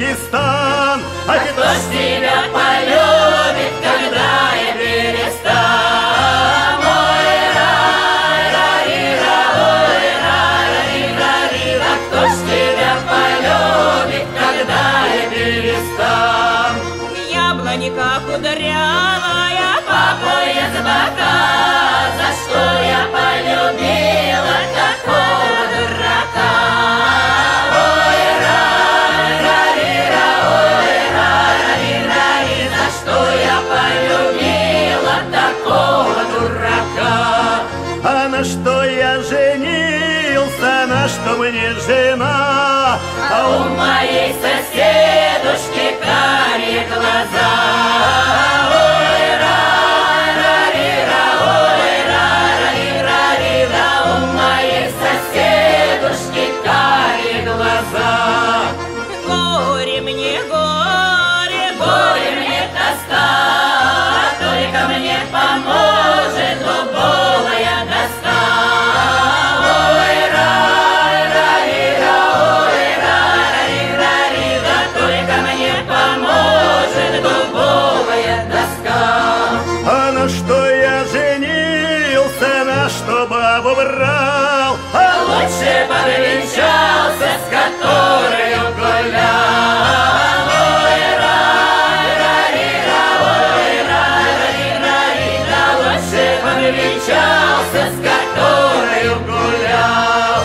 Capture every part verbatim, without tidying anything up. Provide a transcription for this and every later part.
Таджикистан. А кто ж тебя полюбит, когда я перестану? Ой, рай, рай, ой, рай, рай, а кто ж тебя полюбит, когда я перестану? Яблонька кудрявая, Папая с бока, за что я полюбила такого дурака? Ой, рай, рай, ой, рай, рай, за что я полюбила такого дурака? А на что я женился, на что мне жена? А у моей соседушки карие глаза. Ой, рай, рай, ой, рай, рай, да у моей соседушки карие глаза. горе мне, горе, Горе мне тоска, только мне поможет дубовая доска. Ой, рай, рай, ой, рай, рай, да только мне поможет дубовая доска. А на что я женился, на что бабу брал? А Лучше бы венчался, с которой гулял. Ой, рай, рай, ой, рай, рай, да лучше бы венчался, с которой гулял.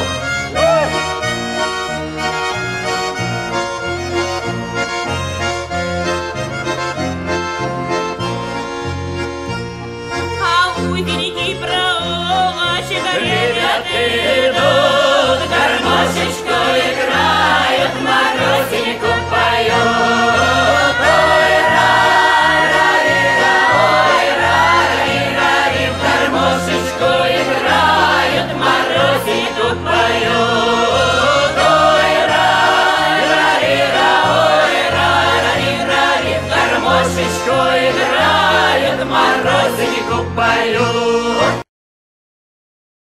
а у великий проулочек Ребята идут, гармошечку играют, морозинку поют. Ой, рай, рай, ой, рай, рай, гармошечку играют, морозинку поют. Ой, рай, рай, ой, рай, рай, гармошечку играют, морозинку поют.